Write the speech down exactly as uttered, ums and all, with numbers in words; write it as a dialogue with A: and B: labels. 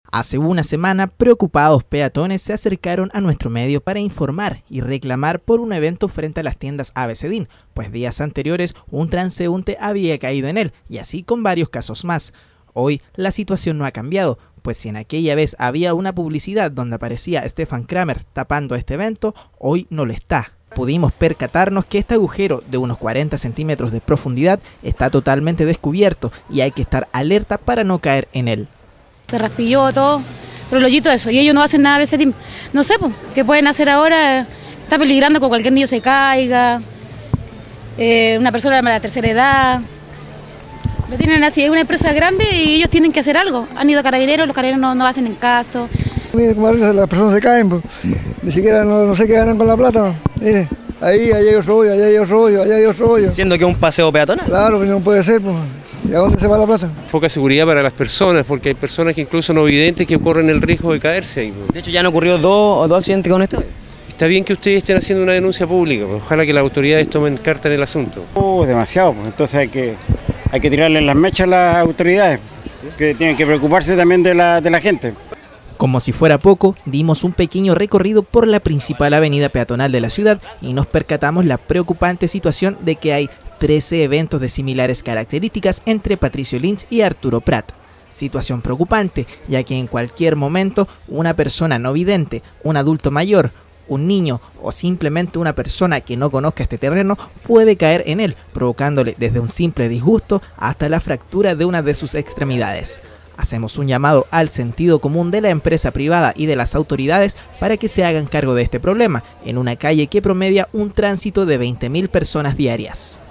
A: Hace una semana, preocupados peatones se acercaron a nuestro medio para informar y reclamar por un evento frente a las tiendas Abecedín, pues días anteriores un transeúnte había caído en él, y así con varios casos más. Hoy la situación no ha cambiado, pues si en aquella vez había una publicidad donde aparecía Stefan Kramer tapando este evento, hoy no lo está. Pudimos percatarnos que este agujero de unos cuarenta centímetros de profundidad está totalmente descubierto y hay que estar alerta para no caer en él.
B: Se raspilló todo, pero lo hoyito eso, y ellos no hacen nada de ese tipo. No sé, pues, ¿qué pueden hacer ahora? Está peligrando que cualquier niño se caiga, eh, una persona de la tercera edad. Lo tienen así, es una empresa grande y ellos tienen que hacer algo. Han ido a carabineros, los carabineros no, no hacen en caso.
C: Mire, como a veces las personas se caen, pues, ni siquiera no, no sé qué ganan con la plata. Mire, ahí, allá hay otro hoyo, allá hay otro hoyo, allá hay otro hoyo.
D: Siendo que es un paseo peatonal.
C: Claro, pero no puede ser, pues. ¿Y a dónde se va la plata?
E: Poca seguridad para las personas, porque hay personas que incluso no videntes que corren el riesgo de caerse ahí.
D: De hecho, ya han ocurrido dos, dos accidentes con esto.
E: Está bien que ustedes estén haciendo una denuncia pública, pues ojalá que las autoridades tomen carta en el asunto.
F: Oh, demasiado, pues entonces hay que, hay que tirarle las mechas a las autoridades, que tienen que preocuparse también de la, de la gente.
A: Como si fuera poco, dimos un pequeño recorrido por la principal avenida peatonal de la ciudad y nos percatamos la preocupante situación de que hay trece eventos de similares características entre Patricio Lynch y Arturo Prat. Situación preocupante, ya que en cualquier momento una persona no vidente, un adulto mayor, un niño o simplemente una persona que no conozca este terreno puede caer en él, provocándole desde un simple disgusto hasta la fractura de una de sus extremidades. Hacemos un llamado al sentido común de la empresa privada y de las autoridades para que se hagan cargo de este problema, en una calle que promedia un tránsito de veinte mil personas diarias.